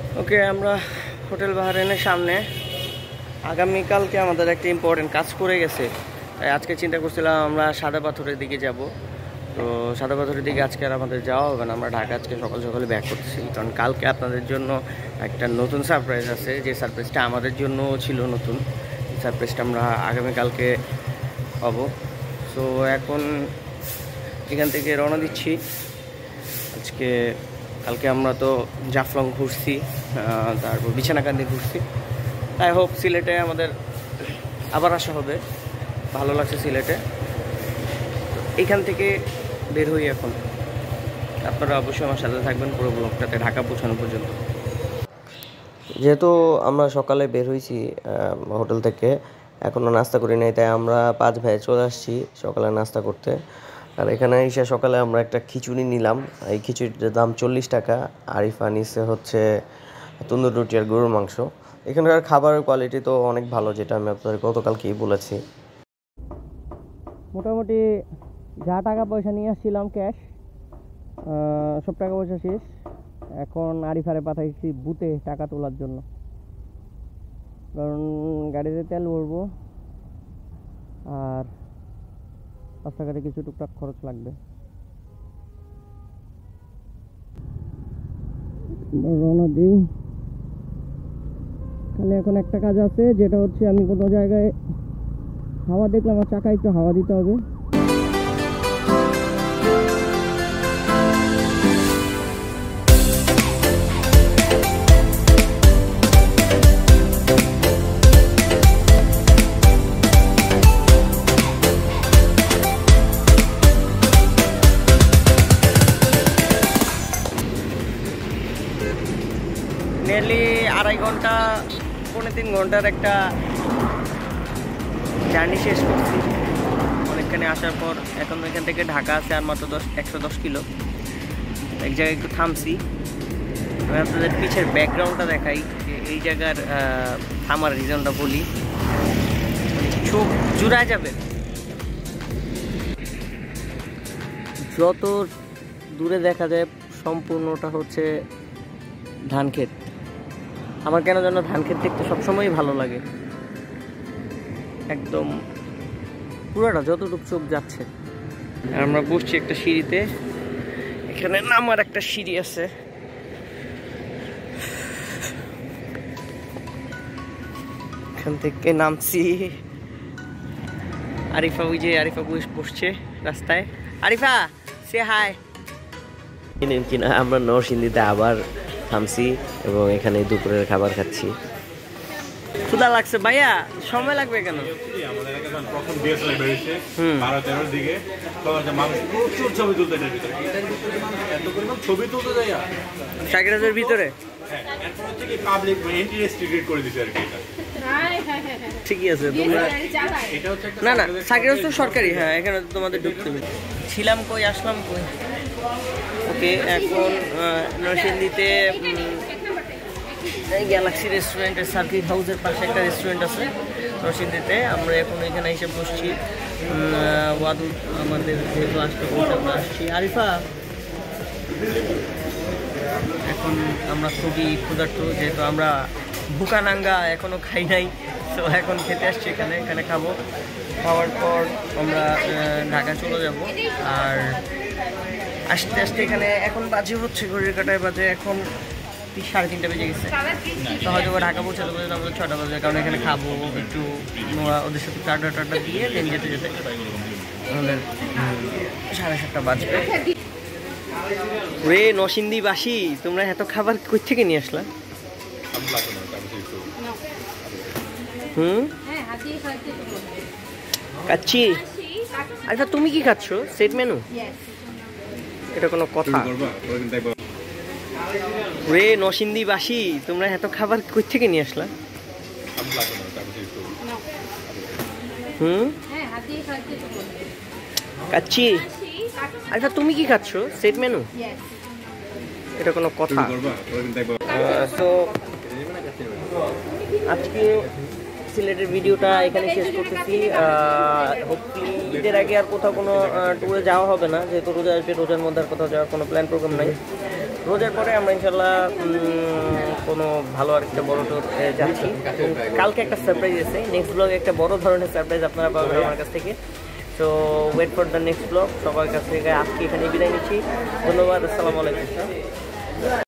ওকে, আমরা হোটেল বাহারাইনের সামনে। আগামীকালকে আমাদের একটা ইম্পর্টেন্ট কাজ করে গেছে, তাই আজকে চিন্তা করছিলাম আমরা সাদা পাথরের দিকে যাব। তো সাদা পাথরের দিকে আজকে আর আমাদের যাওয়া হবে না, আমরা ঢাকা আজকে সকাল সকালে ব্যাক করতেছি, কারণ কালকে আপনাদের জন্য একটা নতুন সারপ্রাইজ আছে। যে সারপ্রাইজটা আমাদের জন্য ছিল নতুন, সারপ্রাইজটা আমরা আগামীকালকে পাবো। সো এখন এখান থেকে রওনা দিচ্ছি। কালকে আমরা তো জাফলং ঘুরছি, তারপর বিছানাকান্দি ঘুরছি। আই হোপ সিলেটে আমাদের আবার আসা হবে, ভালো লাগছে সিলেটে। এইখান থেকে বের হই এখন। আপনারা অবশ্যই আমার সাথে থাকবেন পুরো ব্লগটাতে ঢাকা পৌঁছানো পর্যন্ত। যেহেতু আমরা সকালে বের হয়েছি হোটেল থেকে, এখনও নাস্তা করি নাই, তাই আমরা 5 ভাই চলে আসছি সকালে নাস্তা করতে। আর এখানে এসে সকালে আমরা একটা খিচুড়ি নিলাম। এই খিচুড়িটার দাম 40 টাকা। আরিফা নিচ্ছে হচ্ছে তন্দুর রুটি আর গরুর মাংস। এখানকার খাবারের কোয়ালিটি তো অনেক ভালো, যেটা আমি আপনাদের গতকালকেই বলেছি। মোটামুটি যা টাকা পয়সা নিয়ে আসছিলাম ক্যাশ, সব টাকা পয়সা শেষ। এখন আরিফারে পাঠাইছি বুথে টাকা তোলার জন্য, কারণ গাড়িতে তেল ভরবো আর রাস্তাঘাটে কিছু টুকটাক খরচ লাগবে। রওনা দিই। তাহলে এখন একটা কাজ আছে, যেটা হচ্ছে আমি কোনো জায়গায় হাওয়া দেখলাম, আমার চাকা একটু হাওয়া দিতে হবে। নিয়ারলি 2.5 ঘন্টা 3.5 ঘন্টার একটা জার্নি শেষ করছি অনেকখানি আসার পর। এখন এখান থেকে ঢাকা আছে আর মাত্র 110 কিলো। এক জায়গায় একটু থামছি, আমি আপনাদের পিছের ব্যাকগ্রাউন্ডটা দেখাই। এই জায়গার থামার রিজনটা বলি, চোখ জুড়ায় যাবে। যত দূরে দেখা যায় সম্পূর্ণটা হচ্ছে ধান ক্ষেত। আমার কেন যেন ধান ক্ষেত দেখতে সবসময়ই ভালো লাগে, একদম পুরোটা যতটুকু চোখ যাচ্ছে। আমরা বসছি একটা সিঁড়িতে, এখানে নামার একটা সিঁড়ি আছে। এখান থেকে নামছি। আরিফা আরিফা বসছে রাস্তায়। আরিফা সে হাই। কিনা আমরা নরসিংদীতে আবার থামছি এবং এখানে দুপুরের খাবার খাচ্ছি। ক্ষুধা লাগছে ভাইয়া, সময় লাগবে কেন? সাকিরাজের ভিতরে ঠিকই আছে তোমরা। না না, সাকিরাজ তো সরকারি। হ্যাঁ, এখানে তোমাদের ঢুকতে হবে। ছিলাম কই, আসলাম কই। ওকে, এখন নরসিংদীতে গ্যালাক্সি রেস্টুরেন্টের সার্কিট হাউসের পাশে একটা রেস্টুরেন্ট আছে নরসিংদীতে। আমরা এখন এখানে এসে বসছি। ওয়াদুদ আমাদের যেহেতু আসতে বলতে আমরা আসছি। আরিফা, এখন আমরা খুবই ক্ষুধার্ত, যেহেতু আমরা বুকানাঙ্গা এখনও খাই নাই। তো এখন খেতে আসছি এখানে খাবো। খাওয়ার পর আমরা ঢাকা চলে যাব। আর আস্তে আস্তে এখানে এখন বাজে হচ্ছে, ঘড়ির কাটায় বাজে এখন 3:30 বেজে গেছে। তো হয়তো ঢাকা পৌঁছাতে পর্যন্ত আমাদের 6টা বাজে, কারণ এখানে খাবো একটু, ওদের সাথে টাটা দিয়ে দেন যেতে আমাদের 7:30 বাজবে। রে নরসিংদীবাসী, তোমরা এত খাবার কই থেকে নিয়ে আসলা? খাচ্ছি। আচ্ছা, তুমি কি খাচ্ছ? Set menu? এটা কোনো কথা? রে নরসিংদীবাসী, তোমরা এত খাবার কই থেকে নিয়ে আসলা? খাচ্ছি। আচ্ছা, তুমি কি খাচ্ছ? Set menu? এটা কোনো কথা? তো আজকে সিলেটের ভিডিওটা এখানে শেষ করতেছি। হোপফুলি ঈদের আগে আর কোথাও কোনো ট্যুরে যাওয়া হবে না, যেহেতু রোজা আসবে। রোজার মধ্যে আর কোথাও যাওয়ার কোনো প্ল্যান প্রোগ্রাম নাই। রোজার পরে আমরা ইনশাল্লাহ কোনো ভালো আরেকটা বড় ট্যুর যাচ্ছি। কালকে একটা সারপ্রাইজ আছে, নেক্সট ব্লগে একটা বড় ধরনের সারপ্রাইজ আপনারা পাবেন আমার কাছ থেকে। So wait for the next blog. সবার কাছ থেকে আজকে এখানে বিদায় নিচ্ছি। ধন্যবাদ, আসসালামু আলাইকুম।